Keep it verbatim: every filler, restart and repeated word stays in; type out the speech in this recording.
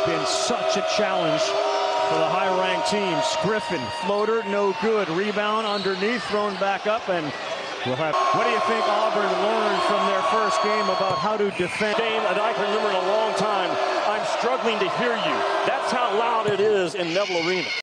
been such a challenge for the high-ranked teams. Griffin, floater, no good. Rebound underneath, thrown back up, and we'll have. What do you think Auburn learned from their first game about how to defend? Game that I can remember in a long time. I'm struggling to hear you. That's how loud it is in Neville Arena.